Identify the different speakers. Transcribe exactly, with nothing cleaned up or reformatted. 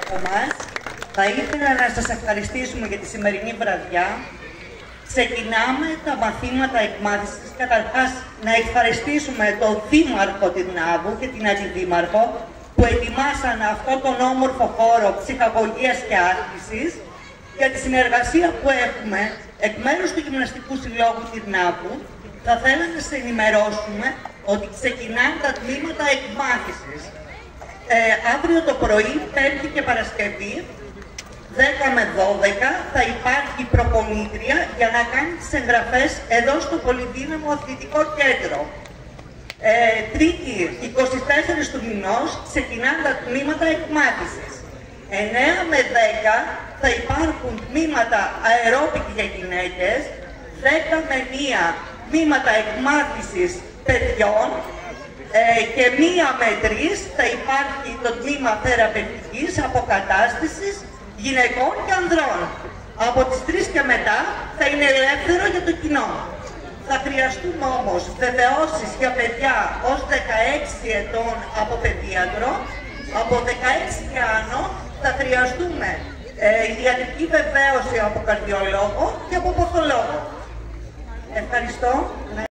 Speaker 1: από εμάς. Θα ήθελα να σας ευχαριστήσουμε για τη σημερινή βραδιά. Ξεκινάμε τα μαθήματα εκμάθησης. Καταρχάς, να ευχαριστήσουμε τον Δήμαρχο Τυρνάβου και την Αντιδήμαρχο που ετοιμάσαν αυτόν τον όμορφο χώρο ψυχαγωγίας και άσκησης, για τη συνεργασία που έχουμε εκ μέρους του Γυμναστικού Συλλόγου Τυρνάβου. Θα θέλαμε να σας ενημερώσουμε ότι ξεκινάνε τα τμήματα εκμάθησης. Ε, αύριο το πρωί, Πέμπτη και Παρασκευή, δέκα με δώδεκα, θα υπάρχει προπονήτρια για να κάνει τις εγγραφές εδώ στο Πολυδύναμο Αθλητικό Κέντρο. Ε, τρίτη, εικοστή τέταρτη του μηνός, ξεκινάνε τα τμήματα εκμάθησης. εννέα με δέκα θα υπάρχουν τμήματα αερόμπικη για γυναίκες, δέκα με μία τμήματα εκμάθησης παιδιών, ε, και μία με τρεις θα υπάρχει το τμήμα θεραπευτικής αποκατάστασης γυναικών και ανδρών. Από τις τρεις και μετά θα είναι ελεύθερο για το κοινό. Θα χρειαστούμε όμως βεβαιώσεις για παιδιά ως δεκαέξι ετών από παιδίατρο, από δεκαέξι και άνω θα χρειαστούμε ε, ιατρική βεβαίωση από καρδιολόγο και από παθολόγο. Ευχαριστώ.